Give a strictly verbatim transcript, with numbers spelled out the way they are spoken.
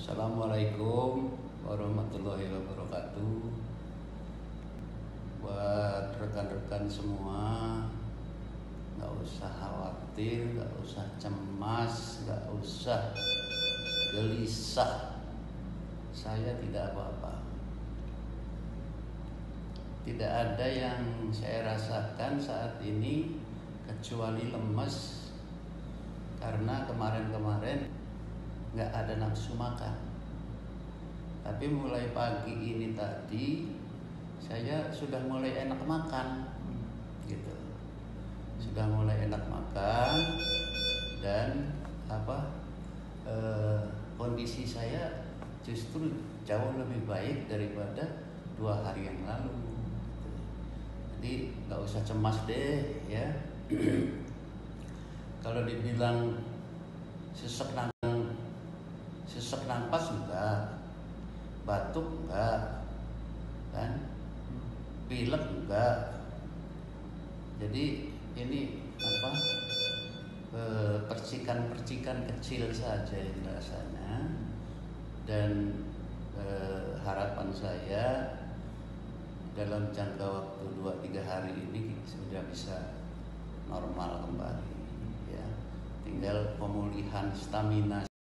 Assalamualaikum warahmatullahi wabarakatuh. Buat rekan-rekan semua, gak usah khawatir, gak usah cemas, gak usah gelisah. Saya tidak apa-apa. Tidak ada yang saya rasakan saat ini kecuali lemes, karena kemarin-kemarin nggak ada nafsu makan. Tapi mulai pagi ini tadi saya sudah mulai enak makan, gitu. Sudah mulai enak makan dan apa eh, kondisi saya justru jauh lebih baik daripada dua hari yang lalu. Jadi nggak usah cemas deh ya. Kalau dibilang sesek nang Sesek nafas enggak, batuk enggak, kan? Pilek enggak. Jadi ini apa? E, percikan-percikan kecil saja ini rasanya. Dan e, harapan saya dalam jangka waktu dua tiga hari ini sudah bisa normal kembali, ya. Tinggal pemulihan stamina